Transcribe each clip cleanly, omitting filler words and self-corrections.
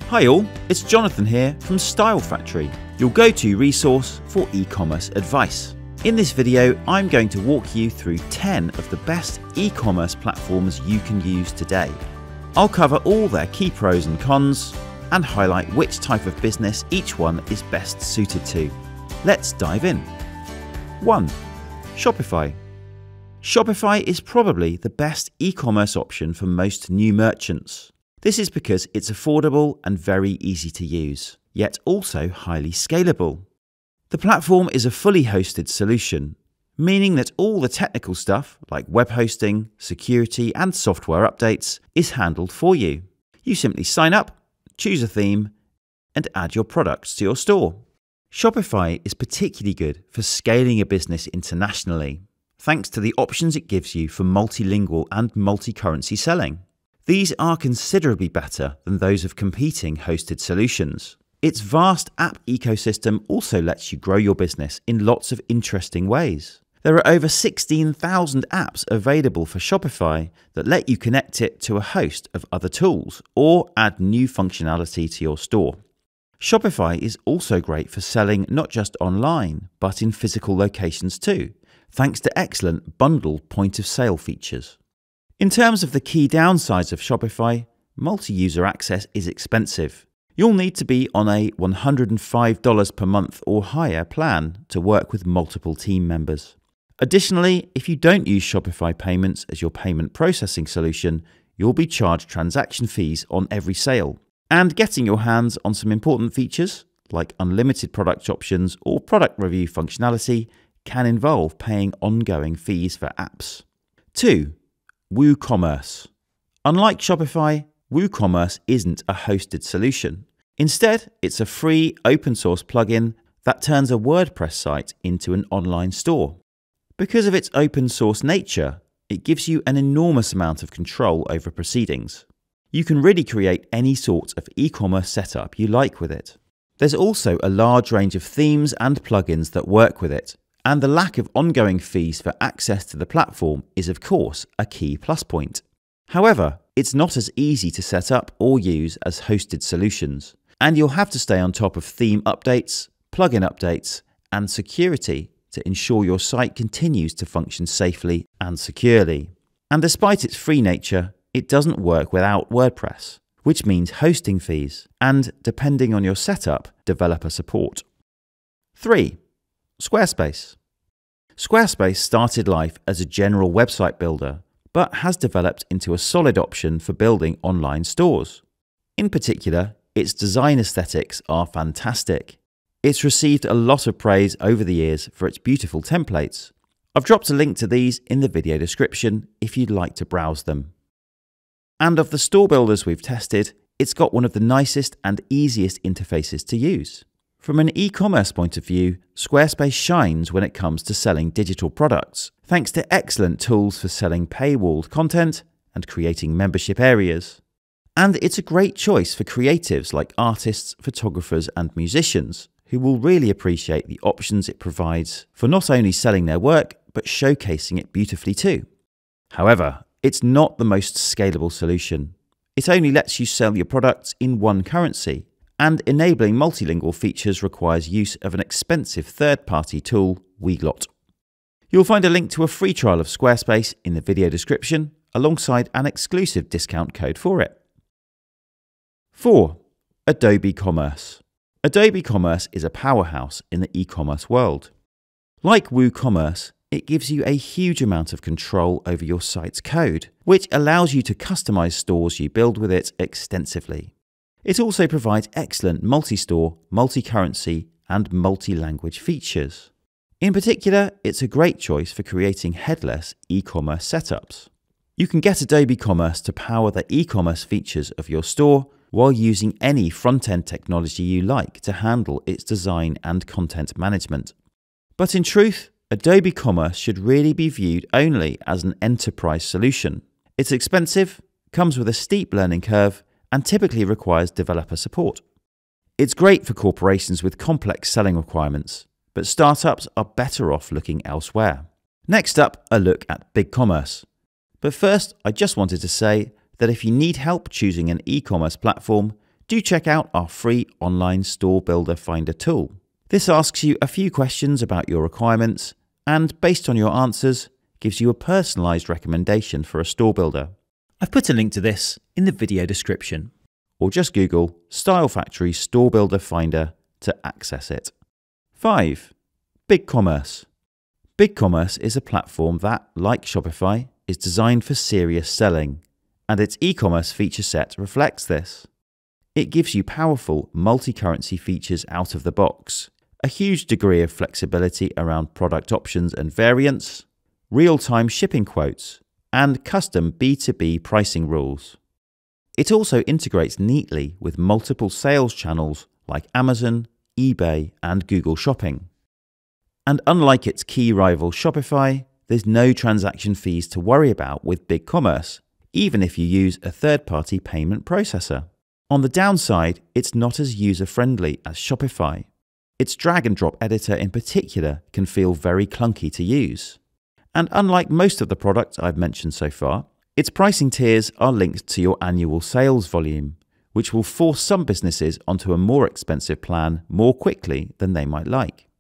Hi all, it's Jonathan here from Style Factory, your go-to resource for e-commerce advice. In this video, I'm going to walk you through 10 of the best e-commerce platforms you can use today. I'll cover all their key pros and cons and highlight which type of business each one is best suited to. Let's dive in. 1. Shopify. Shopify is probably the best e-commerce option for most new merchants. This is because it's affordable and very easy to use, yet also highly scalable. The platform is a fully hosted solution, meaning that all the technical stuff like web hosting, security and software updates is handled for you. You simply sign up, choose a theme, and add your products to your store. Shopify is particularly good for scaling a business internationally, thanks to the options it gives you for multilingual and multi-currency selling. These are considerably better than those of competing hosted solutions. Its vast app ecosystem also lets you grow your business in lots of interesting ways. There are over 16,000 apps available for Shopify that let you connect it to a host of other tools or add new functionality to your store. Shopify is also great for selling not just online, but in physical locations too, thanks to excellent bundled point-of-sale features. In terms of the key downsides of Shopify, multi-user access is expensive. You'll need to be on a $105 per month or higher plan to work with multiple team members. Additionally, if you don't use Shopify Payments as your payment processing solution, you'll be charged transaction fees on every sale. And getting your hands on some important features, like unlimited product options or product review functionality, can involve paying ongoing fees for apps. 2. WooCommerce. Unlike Shopify, WooCommerce isn't a hosted solution. Instead, it's a free open source plugin that turns a WordPress site into an online store. Because of its open source nature, it gives you an enormous amount of control over proceedings. You can really create any sort of e-commerce setup you like with it. There's also a large range of themes and plugins that work with it, and the lack of ongoing fees for access to the platform is of course a key plus point. However, it's not as easy to set up or use as hosted solutions, and you'll have to stay on top of theme updates, plugin updates, and security to ensure your site continues to function safely and securely. And despite its free nature, it doesn't work without WordPress, which means hosting fees and, depending on your setup, developer support. 3. Squarespace. Squarespace started life as a general website builder, but has developed into a solid option for building online stores. In particular, its design aesthetics are fantastic. It's received a lot of praise over the years for its beautiful templates. I've dropped a link to these in the video description if you'd like to browse them. And of the store builders we've tested, it's got one of the nicest and easiest interfaces to use. From an e-commerce point of view, Squarespace shines when it comes to selling digital products, thanks to excellent tools for selling paywalled content and creating membership areas. And it's a great choice for creatives like artists, photographers and musicians, who will really appreciate the options it provides for not only selling their work, but showcasing it beautifully too. However, it's not the most scalable solution. It only lets you sell your products in one currency, and enabling multilingual features requires use of an expensive third-party tool, Weglot. You'll find a link to a free trial of Squarespace in the video description, alongside an exclusive discount code for it. 4. Adobe Commerce. Adobe Commerce is a powerhouse in the e-commerce world. Like WooCommerce, it gives you a huge amount of control over your site's code, which allows you to customize stores you build with it extensively. It also provides excellent multi-store, multi-currency, and multi-language features. In particular, it's a great choice for creating headless e-commerce setups. You can get Adobe Commerce to power the e-commerce features of your store while using any front-end technology you like to handle its design and content management. But in truth, Adobe Commerce should really be viewed only as an enterprise solution. It's expensive, comes with a steep learning curve, and typically requires developer support. It's great for corporations with complex selling requirements, but startups are better off looking elsewhere. Next up, a look at BigCommerce. But first, I just wanted to say that if you need help choosing an e-commerce platform, do check out our free online store builder finder tool. This asks you a few questions about your requirements and, based on your answers, gives you a personalized recommendation for a store builder. I've put a link to this in the video description, or just Google Style Factory Store Builder Finder to access it. 5. BigCommerce. BigCommerce is a platform that, like Shopify, is designed for serious selling, and its e-commerce feature set reflects this. It gives you powerful multi-currency features out of the box, a huge degree of flexibility around product options and variants, real-time shipping quotes, and custom B2B pricing rules. It also integrates neatly with multiple sales channels like Amazon, eBay, and Google Shopping. And unlike its key rival Shopify, there's no transaction fees to worry about with BigCommerce, even if you use a third-party payment processor. On the downside, it's not as user-friendly as Shopify. Its drag-and-drop editor in particular can feel very clunky to use. And unlike most of the products I've mentioned so far, its pricing tiers are linked to your annual sales volume, which will force some businesses onto a more expensive plan more quickly than they might like.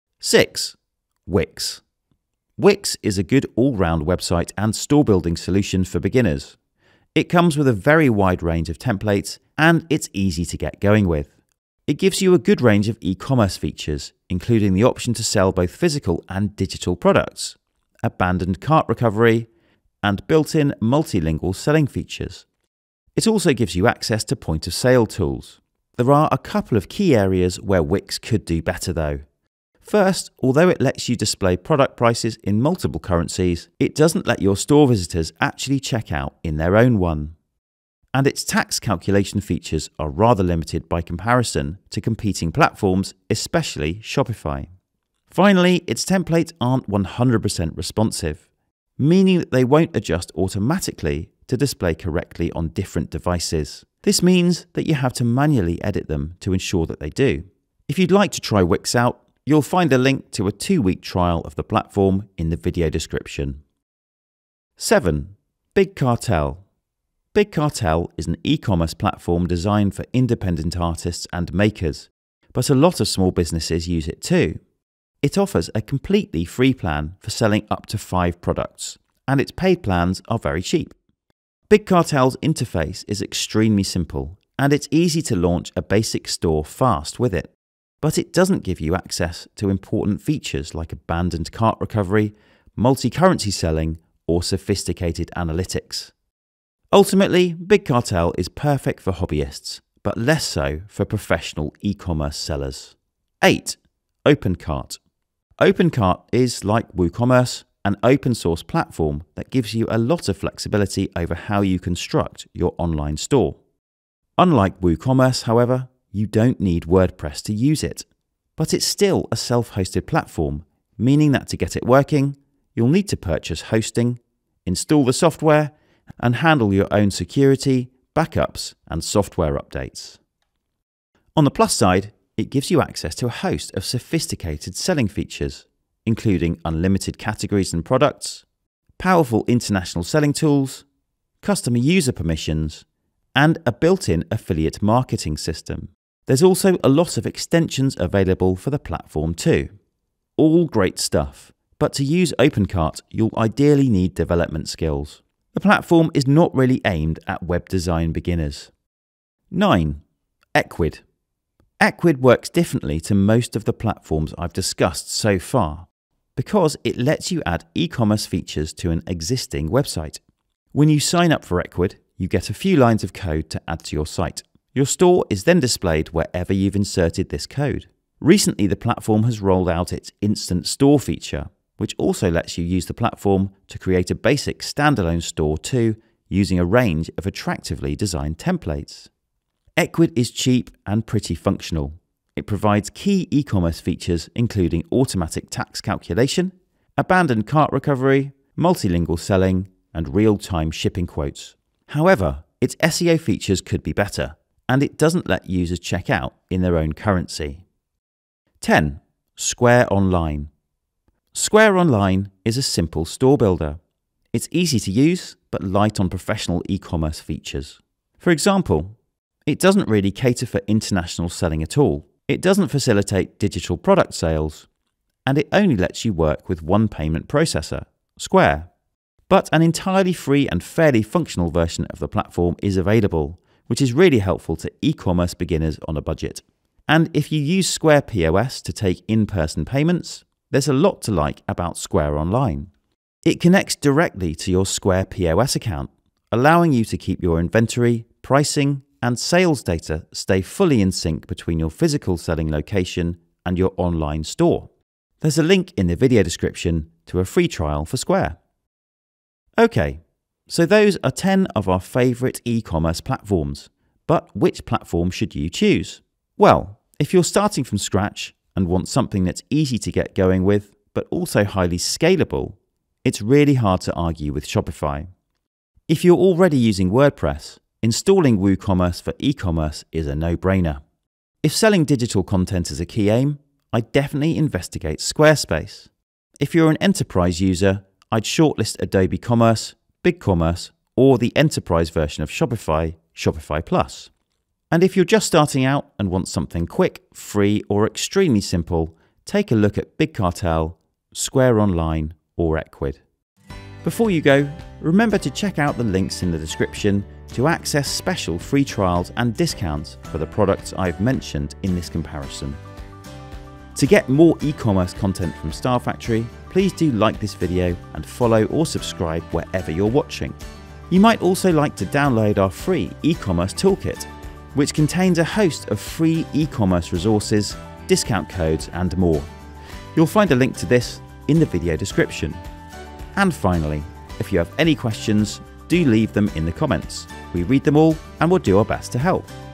6. Wix. Wix is a good all-round website and store-building solution for beginners. It comes with a very wide range of templates and it's easy to get going with. It gives you a good range of e-commerce features, including the option to sell both physical and digital products, abandoned cart recovery, and built-in multilingual selling features. It also gives you access to point-of-sale tools. There are a couple of key areas where Wix could do better though. First, although it lets you display product prices in multiple currencies, it doesn't let your store visitors actually check out in their own one. And its tax calculation features are rather limited by comparison to competing platforms, especially Shopify. Finally, its templates aren't 100% responsive, meaning that they won't adjust automatically to display correctly on different devices. This means that you have to manually edit them to ensure that they do. If you'd like to try Wix out, you'll find a link to a 2-week trial of the platform in the video description. 7. Cartel. Cartel is an e-commerce platform designed for independent artists and makers, but a lot of small businesses use it too. It offers a completely free plan for selling up to 5 products, and its paid plans are very cheap. Cartel's interface is extremely simple, and it's easy to launch a basic store fast with it. But it doesn't give you access to important features like abandoned cart recovery, multi-currency selling, or sophisticated analytics. Ultimately, Cartel is perfect for hobbyists, but less so for professional e-commerce sellers. 8. OpenCart. OpenCart is, like WooCommerce, an open-source platform that gives you a lot of flexibility over how you construct your online store. Unlike WooCommerce, however, you don't need WordPress to use it, but it's still a self-hosted platform, meaning that to get it working, you'll need to purchase hosting, install the software, and handle your own security, backups, and software updates. On the plus side, it gives you access to a host of sophisticated selling features, including unlimited categories and products, powerful international selling tools, customer user permissions, and a built-in affiliate marketing system. There's also a lot of extensions available for the platform too. All great stuff, but to use OpenCart, you'll ideally need development skills. The platform is not really aimed at web design beginners. 9. Ecwid. Ecwid works differently to most of the platforms I've discussed so far, because it lets you add e-commerce features to an existing website. When you sign up for Ecwid, you get a few lines of code to add to your site. Your store is then displayed wherever you've inserted this code. Recently, the platform has rolled out its Instant Store feature, which also lets you use the platform to create a basic standalone store too, using a range of attractively designed templates. Ecwid is cheap and pretty functional. It provides key e-commerce features including automatic tax calculation, abandoned cart recovery, multilingual selling, and real-time shipping quotes. However, its SEO features could be better, and it doesn't let users check out in their own currency. 10. Square Online. Square Online is a simple store builder. It's easy to use, but light on professional e-commerce features. For example, It doesn't really cater for international selling at all. It doesn't facilitate digital product sales, and it only lets you work with one payment processor, Square. But an entirely free and fairly functional version of the platform is available, which is really helpful to e-commerce beginners on a budget. And if you use Square POS to take in-person payments, there's a lot to like about Square Online. It connects directly to your Square POS account, allowing you to keep your inventory, pricing, and sales data stay fully in sync between your physical selling location and your online store. There's a link in the video description to a free trial for Square. Okay, so those are 10 of our favourite e-commerce platforms. But which platform should you choose? Well, if you're starting from scratch and want something that's easy to get going with, but also highly scalable, it's really hard to argue with Shopify. If you're already using WordPress, installing WooCommerce for e-commerce is a no-brainer. If selling digital content is a key aim, I'd definitely investigate Squarespace. If you're an enterprise user, I'd shortlist Adobe Commerce, BigCommerce, or the enterprise version of Shopify, Shopify Plus. And if you're just starting out and want something quick, free, or extremely simple, take a look at Cartel, Square Online, or Ecwid. Before you go, remember to check out the links in the description to access special free trials and discounts for the products I've mentioned in this comparison. To get more e-commerce content from Style Factory, please do like this video and follow or subscribe wherever you're watching. You might also like to download our free e-commerce toolkit, which contains a host of free e-commerce resources, discount codes, and more. You'll find a link to this in the video description. And finally, if you have any questions, do leave them in the comments. We read them all and we'll do our best to help.